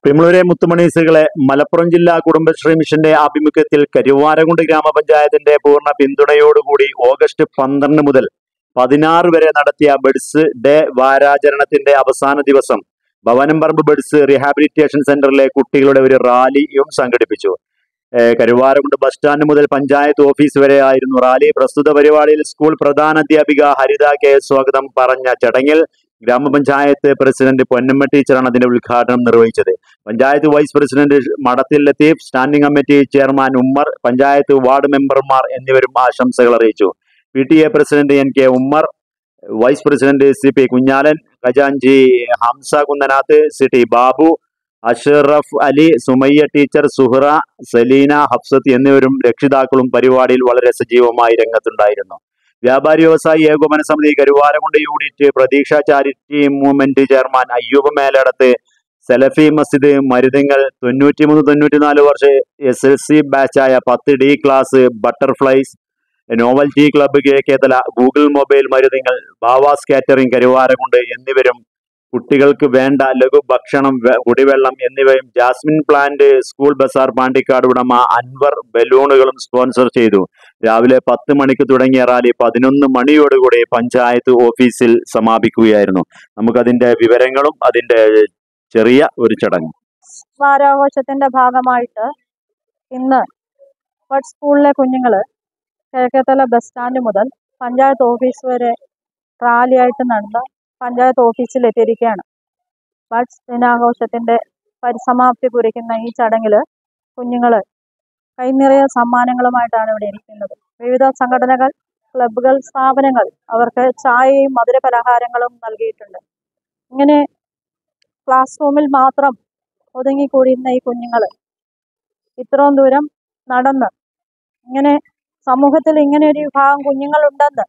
പിമളൂരെ മുത്തുമണീസുകളെ മലപ്പുറം ജില്ലാ കുടുംബശ്രീ മിഷന്റെ ആഭിമുഖ്യത്തിൽ കരുവാരകുണ്ട് ഗ്രാമപഞ്ചായത്തിന്റെ പൂർണ്ണ പിന്തുണയോടുകൂടി ഓഗസ്റ്റ് 12 മുതൽ 16 വരെ നടത്തിയ ബഡ്സ് ഡേ വാരാചരണത്തിന്റെ അവസാന ദിവസം ഭവനംപറമ്പ് ബഡ്സ് റീഹാബിലിറ്റേഷൻ സെന്ററിലെ കുട്ടികളുടെ ഒരു റാലിയും സംഘടിപ്പിച്ചു. കരുവാരകുണ്ട് ബസ് സ്റ്റാൻഡ് മുതൽ പഞ്ചായത്ത് ഓഫീസ് വരെ ആയിരുന്നു റാലി. പ്രസ്തുത പരിപാടിയിൽ സ്കൂൾ പ്രധാനാധ്യാപിക ഹരിത കെ സ്വാഗതം പറഞ്ഞ ചടങ്ങിൽ ഗ്രാമപഞ്ചായത്ത് പ്രസിഡന്റ് പൊന്നമ്മ ടീച്ചറാണ് അതിന്റെ ഉദ്ഘാടനം നിർവഹിച്ചത്. Panchayat vice president Madathil Latheef, standing committee chairman Ummer, panchayat ward മെമ്പർമാർ എന്നിവരും ആശംസകൾ അറിയിച്ചു. PTA president NK Ummer, vice president CP Kunhalan, ഖജാൻജി ഹംസ കുന്നനാത്ത്, CT ബാബു, അഷ്റഫ് അലി, സുമയ്യ ടീച്ചർ, സുഹ്റ, സലീന, ഹഫ്സത്ത് എന്നിവരും രക്ഷിതാക്കളും പരിപാടിയിൽ വളരെ സജീവമായി രംഗത്തുണ്ടായിരുന്നു. വ്യാപാരി വ്യവസായി ഏകോപന സമിതി Karuvarakundu unit Pratheeksha charity movement chairman Ayyoob Meladath, Salafi Masjid Maruthangal 93-94 വർഷ SLC ബാച്ചായ 10D class, butterflies novelty club Kizhakkethala, Google mobile Maruthangal, Bavas catering Karuvarakundu എന്നിവരും കുട്ടികൾക്ക് വേണ്ട ലഘു ഭക്ഷണം, കുടിവെള്ളം എന്നിവയും jasmine plant school bazaar Pandikkad ഉടമ അൻവർ ബലൂണുകളും സ്പോൺസർ ചെയ്തു. രാവിലെ 10 മണിക്ക് തുടങ്ങിയ റാലി 11 മണിയോടുകൂടി പഞ്ചായത്ത് ഓഫീസിൽ സമാപിക്കുകയായിരുന്നു. നമുക്കതിന്റെ വിവരങ്ങളും അതിന്റെ ചെറിയ ഒരു ചടങ്ങ്. വാരാഘോഷത്തിന്റെ ഭാഗമായിട്ട് ഇന്ന് സ്കൂളിലെ കുഞ്ഞുങ്ങള് കിഴക്കേത്തല ബസ് സ്റ്റാൻഡ് മുതൽ പഞ്ചായത്ത് ഓഫീസ് വരെ റാലിയായിട്ട് നടന്ന് പഞ്ചായത്ത് ഓഫീസിൽ എത്തിയിരിക്കുകയാണ്. ബഡ്സ് ദിനാഘോഷത്തിന്റെ പരിസമാപ്തി കുറിക്കുന്ന ഈ ചടങ്ങിൽ കുഞ്ഞുങ്ങൾ കൈനിറയ സമ്മാനങ്ങളുമായിട്ടാണ് ഇവിടെ ഇരിക്കുന്നത്. വിവിധ സംഘടനകൾ, ക്ലബ്ബുകൾ, സ്ഥാപനങ്ങൾ അവർക്ക് ചായയും മധുര പലഹാരങ്ങളും നൽകിയിട്ടുണ്ട്. ഇങ്ങനെ ക്ലാസ് റൂമിൽ മാത്രം ഒതുങ്ങിക്കൂടിയിരുന്ന ഈ കുഞ്ഞുങ്ങൾ ഇത്രയും ദൂരം നടന്ന് ഇങ്ങനെ സമൂഹത്തിൽ ഇങ്ങനെ ഒരു വിഭാഗം കുഞ്ഞുങ്ങളുണ്ടെന്ന്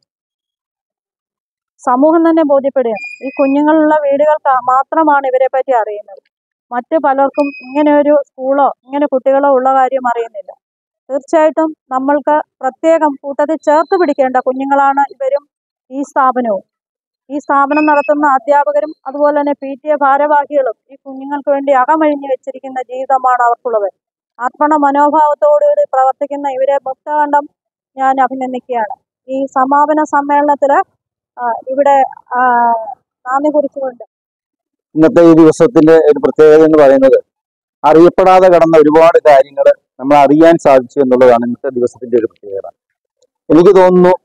സമൂഹം തന്നെ ബോധ്യപ്പെടുകയാണ്. ഈ കുഞ്ഞുങ്ങളുള്ള വീടുകൾക്ക് മാത്രമാണ് ഇവരെ പറ്റി അറിയുന്നത്. മറ്റു പലർക്കും ഇങ്ങനെ ഒരു സ്കൂളോ ഇങ്ങനെ കുട്ടികളോ ഉള്ള കാര്യം അറിയുന്നില്ല. തീർച്ചയായിട്ടും നമ്മൾക്ക് പ്രത്യേകം കൂട്ടത്തിൽ ചേർത്ത് പിടിക്കേണ്ട കുഞ്ഞുങ്ങളാണ് ഇവരും ഈ സ്ഥാപനവും. ഈ സ്ഥാപനം നടത്തുന്ന അധ്യാപകരും അതുപോലെ തന്നെ PTA ഭാരവാഹികളും ഈ കുഞ്ഞുങ്ങൾക്ക് വേണ്ടി അകമഴിഞ്ഞു വെച്ചിരിക്കുന്ന ജീവിതമാണ് അവർക്കുള്ളത്. അർപ്പണ മനോഭാവത്തോടുകൂടി പ്രവർത്തിക്കുന്ന ഇവരെ മുക്തകണ്ഠം ഞാൻ അഭിനന്ദിക്കുകയാണ്. ഈ സമാപന സമ്മേളനത്തില് ഇവിടെ നന്ദി കുറിച്ചുകൊണ്ട് ഇന്നത്തെ ഈ ദിവസത്തിന്റെ ഒരു പ്രത്യേകത എന്ന് പറയുന്നത് അറിയപ്പെടാതെ കടന്ന ഒരുപാട് കാര്യങ്ങൾ നമ്മൾ അറിയാൻ സാധിച്ചു എന്നുള്ളതാണ് ഇന്നത്തെ ദിവസത്തിന്റെ ഒരു പ്രത്യേകത. എനിക്ക് തോന്നുന്നു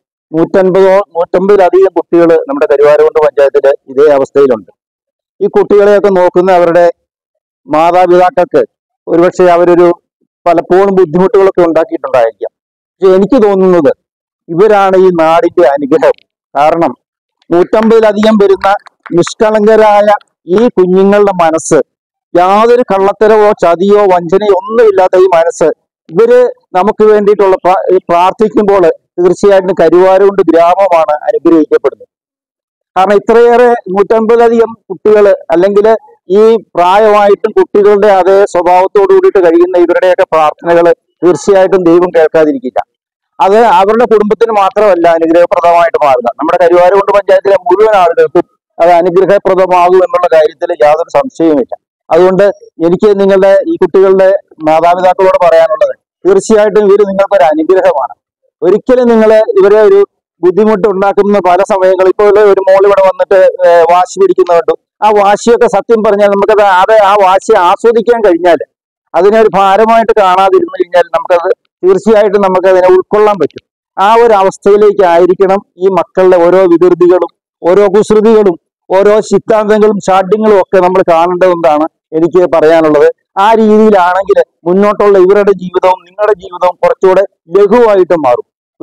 150-150-ലധികം കുട്ടികൾ നമ്മുടെ കരുവാരകുണ്ട് പഞ്ചായത്തില് ഇതേ അവസ്ഥയിലുണ്ട്. ഈ കുട്ടികളെയൊക്കെ നോക്കുന്ന അവരുടെ മാതാപിതാക്കൾക്ക് ഒരുപക്ഷെ അവരൊരു പലപ്പോഴും ബുദ്ധിമുട്ടുകളൊക്കെ ഉണ്ടാക്കിയിട്ടുണ്ടായിരിക്കാം. പക്ഷെ എനിക്ക് തോന്നുന്നത് ഇവരാണ് ഈ നാടിന്റെ അനുഗ്രഹം. കാരണം 150-ലധികം വരുന്ന നിഷ്കളങ്കരായ ഈ കുഞ്ഞുങ്ങളുടെ മനസ്സ്, യാതൊരു കള്ളത്തരവോ ചതിയോ വഞ്ചനയോ ഒന്നുമില്ലാത്ത ഈ മനസ്സ്, ഇവര് നമുക്ക് വേണ്ടിയിട്ടുള്ള പ്രാർത്ഥിക്കുമ്പോൾ തീർച്ചയായിട്ടും കരുവാരകുണ്ട് ഗ്രാമമാണ് അനുഗ്രഹിക്കപ്പെടുന്നത്. കാരണം ഇത്രയേറെ 150-ലധികം കുട്ടികൾ അല്ലെങ്കിൽ ഈ പ്രായമായിട്ടും കുട്ടികളുടെ അതേ സ്വഭാവത്തോടു കൂടിയിട്ട് കഴിയുന്ന ഇവരുടെയൊക്കെ പ്രാർത്ഥനകൾ തീർച്ചയായിട്ടും ദൈവം കേൾക്കാതിരിക്കില്ല. അത് അവരുടെ കുടുംബത്തിന് മാത്രമല്ല അനുഗ്രഹപ്രദമായിട്ട് മാറുക, നമ്മുടെ കരുവാരകുണ്ട് പഞ്ചായത്തിലെ മുഴുവൻ ആളുകൾക്കും അത് അനുഗ്രഹപ്രദമാകും എന്നുള്ള കാര്യത്തിൽ യാതൊരു സംശയവുമില്ല. അതുകൊണ്ട് എനിക്ക് നിങ്ങളുടെ ഈ കുട്ടികളുടെ മാതാപിതാക്കളോട് പറയാനുള്ളത്, തീർച്ചയായിട്ടും ഇവർ നിങ്ങൾക്കൊരു അനുഗ്രഹമാണ്. ഒരിക്കലും നിങ്ങൾ ഇവരെ ഒരു ബുദ്ധിമുട്ട് ഉണ്ടാക്കുന്ന പല സമയങ്ങളിൽ ഇപ്പോൾ ഒരു മോൾ ഇവിടെ വന്നിട്ട് വാശി പിടിക്കുന്നുണ്ട്. ആ വാശിയൊക്കെ സത്യം പറഞ്ഞാൽ നമുക്കത് ആ വാശിയെ ആസ്വദിക്കാൻ കഴിഞ്ഞാൽ, അതിനെ ഒരു ഭാരമായിട്ട് കാണാതിരുന്നു കഴിഞ്ഞാൽ നമുക്കത് തീർച്ചയായിട്ടും നമുക്കതിനെ ഉൾക്കൊള്ളാൻ പറ്റും. ആ ഒരു അവസ്ഥയിലേക്കായിരിക്കണം ഈ മക്കളുടെ ഓരോ വികൃതികളും ഓരോ കുസൃതികളും ഓരോ സിദ്ധാന്തങ്ങളും ഷാഢ്യങ്ങളും ഒക്കെ നമ്മൾ കാണേണ്ടതെന്നാണ് എനിക്ക് പറയാനുള്ളത്. ആ രീതിയിലാണെങ്കിൽ മുന്നോട്ടുള്ള ഇവരുടെ ജീവിതവും നിങ്ങളുടെ ജീവിതവും കുറച്ചുകൂടെ ലഘുവായിട്ട് മാറും.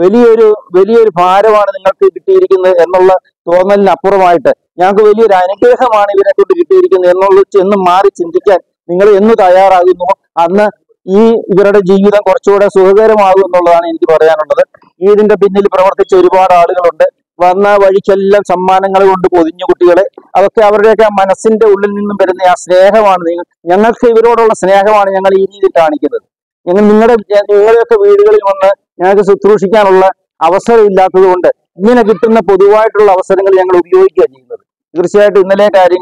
വലിയൊരു ഭാരമാണ് നിങ്ങൾക്ക് കിട്ടിയിരിക്കുന്നത് എന്നുള്ള തോന്നലിനപ്പുറമായിട്ട് ഞങ്ങൾക്ക് വലിയൊരു അനുഗ്രഹമാണ് ഇവരെ കൊണ്ട് കിട്ടിയിരിക്കുന്നത് എന്ന് മാറി ചിന്തിക്കാൻ നിങ്ങൾ എന്ന് തയ്യാറാകുന്നു, അന്ന് ഈ ഇവരുടെ ജീവിതം കുറച്ചുകൂടെ സുഖകരമാകും എന്നുള്ളതാണ് എനിക്ക് പറയാനുള്ളത്. ഇതിന്റെ പിന്നിൽ പ്രവർത്തിച്ച ഒരുപാട് ആളുകളുണ്ട്. വന്ന വഴിക്കെല്ലാം സമ്മാനങ്ങൾ കൊണ്ട് പൊതിഞ്ഞ കുട്ടികളെ, അതൊക്കെ അവരുടെയൊക്കെ മനസ്സിന്റെ ഉള്ളിൽ നിന്നും വരുന്ന ആ സ്നേഹമാണ്. ഞങ്ങൾക്ക് ഇവരോടുള്ള സ്നേഹമാണ് ഞങ്ങൾ ഈ രീതിയിൽ കാണിക്കുന്നത്. നിങ്ങളുടെയൊക്കെ വീടുകളിൽ വന്ന് ഞങ്ങൾക്ക് ശുശ്രൂഷിക്കാനുള്ള അവസരം ഇല്ലാത്തത് കൊണ്ട് ഇങ്ങനെ കിട്ടുന്ന പൊതുവായിട്ടുള്ള അവസരങ്ങൾ ഞങ്ങൾ ഉപയോഗിക്കുകയാണ് ചെയ്യുന്നത്. തീർച്ചയായിട്ടും ഇന്നലെ കാര്യങ്ങൾ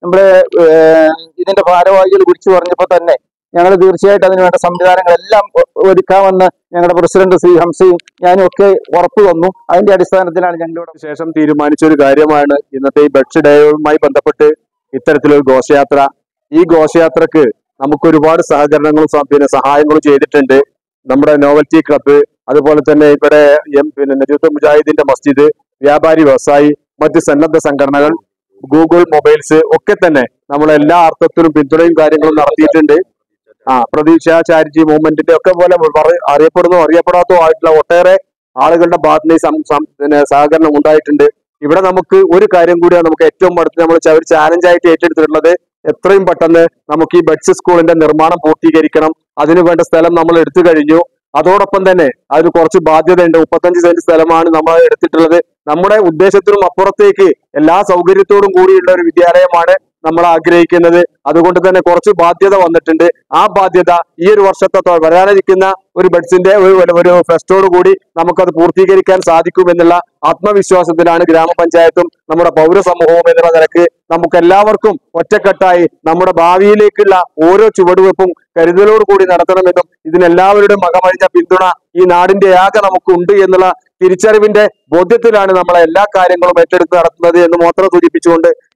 നമ്മുടെ ഇതിന്റെ ഭാരവാഹികൾ വിളിച്ചു പറഞ്ഞപ്പോൾ തന്നെ ഞങ്ങൾ തീർച്ചയായിട്ടും അതിനുവേണ്ട സംവിധാനങ്ങളെല്ലാം ഒരുക്കാമെന്ന് ഞങ്ങളുടെ പ്രസിഡന്റ് ശ്രീ ഹംസയും ഞാനും ഒക്കെ ഉറപ്പു തന്നു. അതിന്റെ അടിസ്ഥാനത്തിലാണ് ഞങ്ങളിവിടെ ശേഷം തീരുമാനിച്ച ഒരു കാര്യമാണ് ഇന്നത്തെ ഈ ബഡ്സ് ഡേയുമായി ബന്ധപ്പെട്ട് ഇത്തരത്തിലൊരു ഘോഷയാത്ര. ഈ ഘോഷയാത്രക്ക് നമുക്ക് ഒരുപാട് സഹകരണങ്ങളും സഹായങ്ങളും ചെയ്തിട്ടുണ്ട്. നമ്മുടെ നോവൽറ്റി ക്ലബ്ബ്, അതുപോലെ തന്നെ ഇവിടെ നജൂത്ത് മുജാഹിദിന്റെ മസ്ജിദ്, വ്യാപാരി വ്യവസായി, മറ്റ് സന്നദ്ധ സംഘടനകൾ, ഗൂഗിൾ മൊബൈൽസ് ഒക്കെ തന്നെ നമ്മളെല്ലാ അർത്ഥത്തിലും പിന്തുണയും കാര്യങ്ങളും നടത്തിയിട്ടുണ്ട്. പ്രതീക്ഷ ചാരിറ്റി മൂവ്മെന്റിന്റെ ഒക്കെ പോലെ അറിയപ്പെടുന്നതോ അറിയപ്പെടാത്തതോ ആയിട്ടുള്ള ഒട്ടേറെ ആളുകളുടെ ഭാഗത്തുനിന്ന് സഹകരണം ഉണ്ടായിട്ടുണ്ട്. ഇവിടെ നമുക്ക് ഒരു കാര്യം കൂടിയാണ് നമുക്ക് ഏറ്റവും അടുത്ത് നമ്മൾ ഒരു ചാലഞ്ചായിട്ട് ഏറ്റെടുത്തിട്ടുള്ളത്. എത്രയും പെട്ടെന്ന് നമുക്ക് ഈ ബഡ്സ് സ്കൂളിന്റെ നിർമ്മാണം പൂർത്തീകരിക്കണം. അതിനു വേണ്ട സ്ഥലം നമ്മൾ എടുത്തു കഴിഞ്ഞു. അതോടൊപ്പം തന്നെ അതിന് കുറച്ച് ബാധ്യതയുണ്ട്. 35 സെന്റ് സ്ഥലമാണ് നമ്മൾ എടുത്തിട്ടുള്ളത്. നമ്മുടെ ഉദ്ദേശത്തിനും അപ്പുറത്തേക്ക് എല്ലാ സൗകര്യത്തോടും കൂടിയുള്ള ഒരു വിദ്യാലയമാണ് നമ്മൾ ആഗ്രഹിക്കുന്നത്. അതുകൊണ്ട് തന്നെ കുറച്ച് ബാധ്യത വന്നിട്ടുണ്ട്. ആ ബാധ്യത ഈ ഒരു വർഷത്തെ വരാനിരിക്കുന്ന ഒരു ബഡ്സിന്റെ ഒരു ഫെസ്റ്റോട് കൂടി നമുക്കത് പൂർത്തീകരിക്കാൻ സാധിക്കുമെന്നുള്ള ആത്മവിശ്വാസത്തിലാണ് ഗ്രാമപഞ്ചായത്തും നമ്മുടെ പൗരസമൂഹവും എന്നുള്ള നിലക്ക് നമുക്ക് എല്ലാവർക്കും ഒറ്റക്കെട്ടായി നമ്മുടെ ഭാവിയിലേക്കുള്ള ഓരോ ചുവടുവെപ്പും കരുതലോട് കൂടി നടത്തണമെന്നും ഇതിനെല്ലാവരുടെയും മകമഴിഞ്ഞ പിന്തുണ ഈ നാടിന്റെ ആകെ നമുക്കുണ്ട് എന്നുള്ള തിരിച്ചറിവിന്റെ ബോധ്യത്തിലാണ് നമ്മളെ എല്ലാ കാര്യങ്ങളും ഏറ്റെടുത്ത് നടത്തുന്നത് എന്ന് മാത്രം സൂചിപ്പിച്ചുകൊണ്ട്